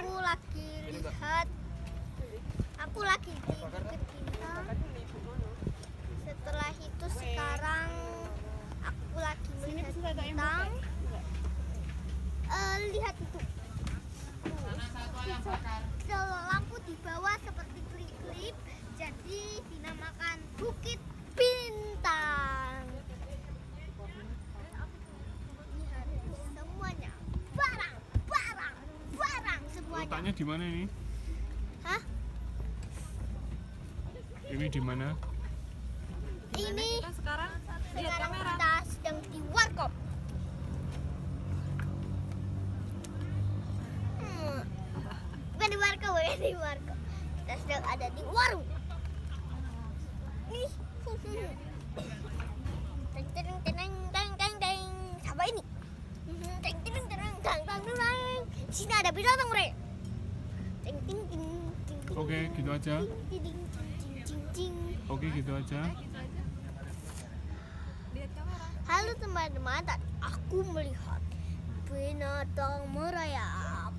aku lagi di Bukit Bintang. Setelah itu sekarang aku lagi melihat bintang. Lihat itu. Lampu di bawah seperti klip-klip, jadi dinamakan Bukit Bintang. Lihat semuanya, barang semuanya. Letaknya di mana ini? Hah? Ini di mana? Ini sekarang kita sedang di warkop. Bukan di warkop. Kita sedang ada di warung. Nih. Teng teng teng teng teng teng. Siapa ini? Teng teng teng teng teng teng. Sini ada binatang, Re. Teng teng teng teng. Oke, gitu aja. Cing. Oke, gitu aja. Lihat kamera. Halo teman-teman, tadi aku melihat binatang merayap.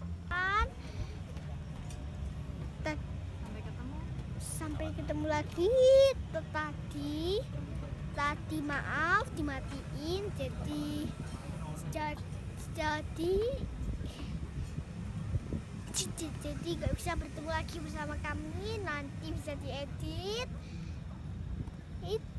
Sampai ketemu lagi. Tadi maaf dimatiin, jadi gak bisa bertemu lagi bersama kami. Nanti bisa diedit.